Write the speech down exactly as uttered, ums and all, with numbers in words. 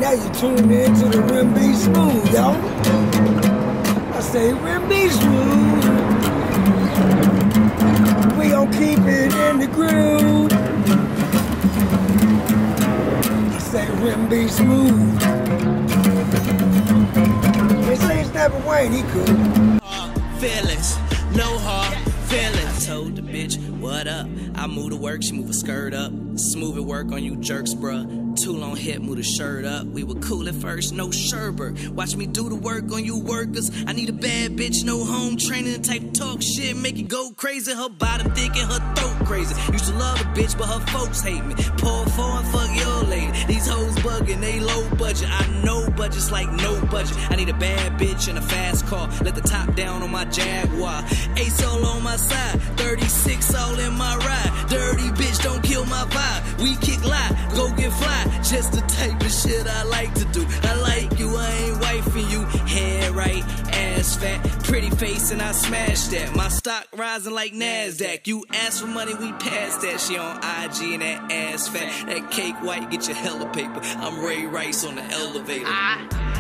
now you tune in to the Rim B Smooth, y'all. I say Rim B Smooth. We gon' keep it in the groove. I say Rim B Smooth. They say it's never Wayne, he could. Hard feelings, no hard feelings. I told the bitch, what up? I move to work, she move a skirt up. Smooth at work on you jerks, bruh. Too long hit, move the shirt up. We were cool at first, no sherbert. Watch me do the work on you workers. I need a bad bitch, no home training. Type talk shit, make it go crazy. Her bottom thick and her throat crazy. Used to love a bitch, but her folks hate me. Pour four and fuck your lady. These hoes bugging, they low budget. I know budgets like no budget. I need a bad bitch and a fast car. Let the top down on my Jaguar. Ace all on my side, thirty-six all in my ride. Dirty bitch, don't kill my vibe. We kick lie, go get fly. Just the type of shit I like to do. I like you, I ain't wifing you. Hair right, ass fat, pretty face, and I smash that. My stock rising like NASDAQ. You ask for money, we pass that. She on I G and that ass fat. That cake white, get your hella paper. I'm Ray Rice on the elevator. I